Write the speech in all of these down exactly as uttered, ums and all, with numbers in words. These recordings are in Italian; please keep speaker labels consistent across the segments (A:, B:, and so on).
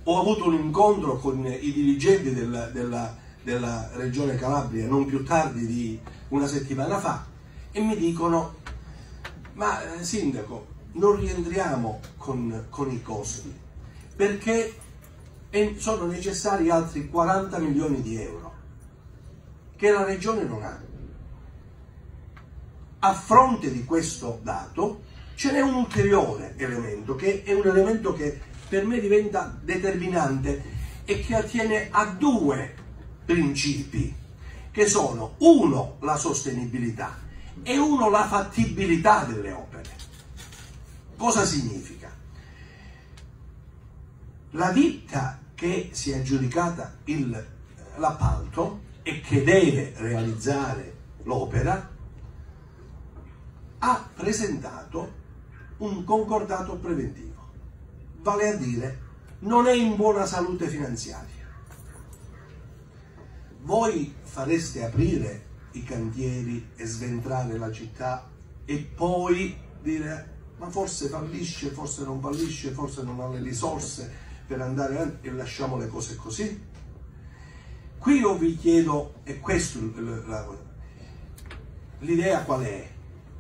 A: ho avuto un incontro con i dirigenti della, della, della Regione Calabria non più tardi di una settimana fa e mi dicono: ma eh, Sindaco, non rientriamo con, con i costi perché sono necessari altri quaranta milioni di euro che la Regione non ha. A fronte di questo dato ce n'è un ulteriore elemento, che è un elemento che per me diventa determinante e che attiene a due principi, che sono uno la sostenibilità e uno la fattibilità delle opere. Cosa significa? La ditta che si è aggiudicata l'appalto e che deve realizzare l'opera ha presentato un concordato preventivo, vale a dire non è in buona salute finanziaria. Voi fareste aprire i cantieri e sventrare la città e poi dire: ma forse fallisce, forse non fallisce, forse non ha le risorse per andare avanti, e lasciamo le cose così? Qui io vi chiedo, e questo l'idea qual è?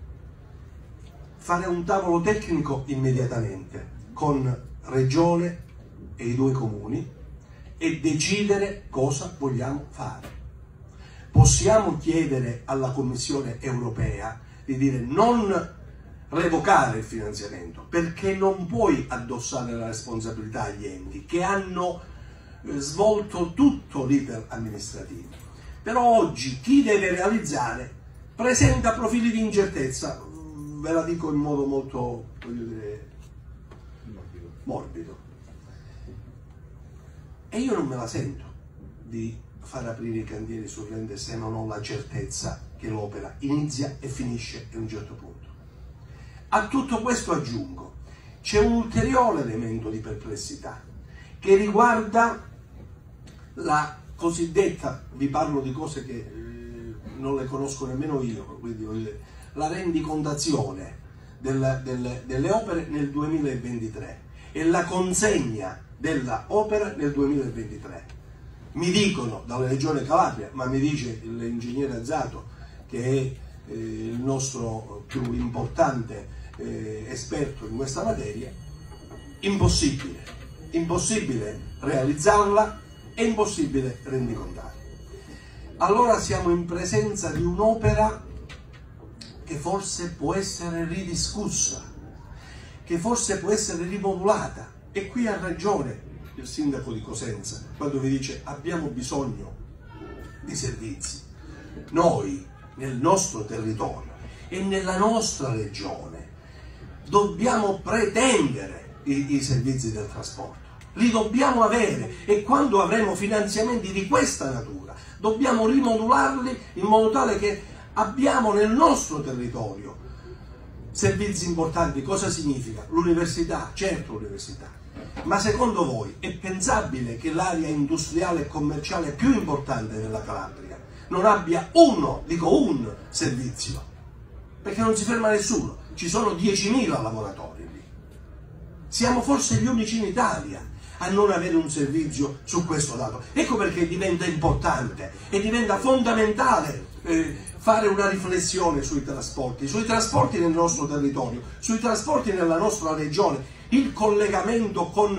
A: Fare un tavolo tecnico immediatamente con Regione e i due comuni e decidere cosa vogliamo fare. Possiamo chiedere alla Commissione europea di dire: non revocare il finanziamento, perché non puoi addossare la responsabilità agli enti che hanno svolto tutto l'iter amministrativo. Però oggi chi deve realizzare presenta profili di incertezza, ve la dico in modo molto, voglio dire, morbido. morbido. E io non me la sento di far aprire i cantieri sul rende se non ho la certezza che l'opera inizia e finisce a un certo punto. A tutto questo aggiungo, c'è un ulteriore elemento di perplessità che riguarda la cosiddetta, vi parlo di cose che eh, non le conosco nemmeno io, quindi la rendicontazione del, del, delle opere nel duemilaventitré e la consegna dell'opera nel duemilaventitré. Mi dicono dalla Regione Calabria, ma mi dice l'ingegnere Azzato, che è eh, il nostro più importante eh, esperto in questa materia, impossibile, impossibile realizzarla, è impossibile rendicontare. Allora siamo in presenza di un'opera che forse può essere ridiscussa, che forse può essere rimodulata, e qui ha ragione il sindaco di Cosenza quando vi dice: abbiamo bisogno di servizi. Noi nel nostro territorio e nella nostra regione dobbiamo pretendere i, i servizi del trasporto, li dobbiamo avere, e quando avremo finanziamenti di questa natura dobbiamo rimodularli in modo tale che abbiamo nel nostro territorio servizi importanti. Cosa significa? L'università, certo l'università, ma secondo voi è pensabile che l'area industriale e commerciale più importante della Calabria non abbia uno, dico un servizio? Perché non si ferma nessuno, ci sono diecimila lavoratori lì. Siamo forse gli unici in Italia a non avere un servizio su questo dato. Ecco perché diventa importante e diventa fondamentale eh, fare una riflessione sui trasporti, sui trasporti nel nostro territorio, sui trasporti nella nostra regione, il collegamento con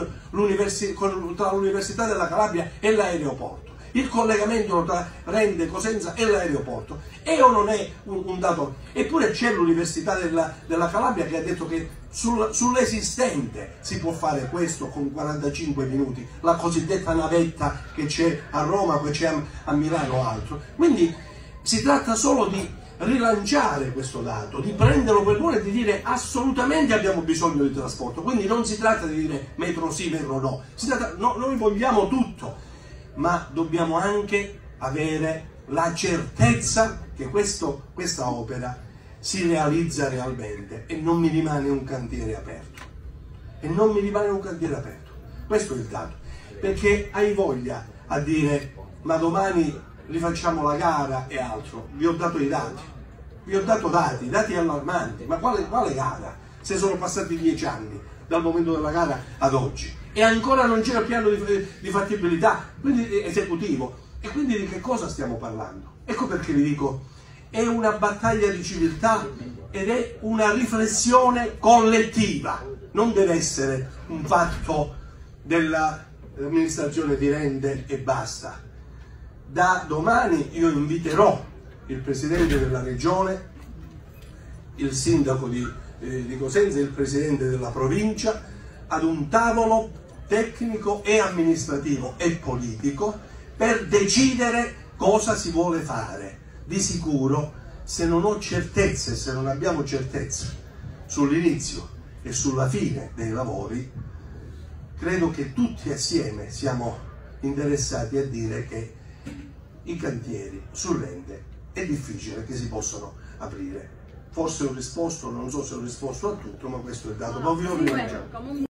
A: con, tra l'Università della Calabria e l'aeroporto, il collegamento tra Rende, Cosenza e l'aeroporto. È o non è un, un dato? Eppure c'è l'Università della, della Calabria che ha detto che sul, sull'esistente si può fare questo con quarantacinque minuti, la cosiddetta navetta che c'è a Roma, che c'è a, a Milano o altro. Quindi si tratta solo di rilanciare questo dato, di prenderlo per buono e di dire: assolutamente abbiamo bisogno di trasporto. Quindi non si tratta di dire metro sì, metro no, si tratta, no, noi vogliamo tutto, ma dobbiamo anche avere la certezza che questo, questa opera si realizza realmente e non mi rimane un cantiere aperto. E non mi rimane un cantiere aperto. Questo è il dato. Perché hai voglia a dire: ma domani rifacciamo la gara e altro. Vi ho dato i dati, vi ho dato dati, dati allarmanti. Ma quale, quale gara? Se sono passati dieci anni dal momento della gara ad oggi. e ancora non c'è il piano di, di fattibilità, quindi esecutivo. E quindi di che cosa stiamo parlando? Ecco perché vi dico, è una battaglia di civiltà ed è una riflessione collettiva, non deve essere un fatto dell'amministrazione di rende e basta. Da domani io inviterò il Presidente della Regione, il Sindaco di, eh, di Cosenza e il Presidente della Provincia ad un tavolo tecnico e amministrativo e politico per decidere cosa si vuole fare. Di sicuro, se non ho certezze, se non abbiamo certezze sull'inizio e sulla fine dei lavori, credo che tutti assieme siamo interessati a dire che i cantieri sul Rende è difficile che si possano aprire. Forse ho risposto, non so se ho risposto a tutto, ma questo è il dato.
B: No, no,